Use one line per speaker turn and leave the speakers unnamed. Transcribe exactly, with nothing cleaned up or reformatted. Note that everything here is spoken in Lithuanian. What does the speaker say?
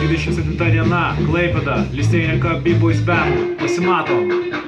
dvidešimt septinta diena, Klaipėda, Listeinių B-Boys Band. Pasimatom.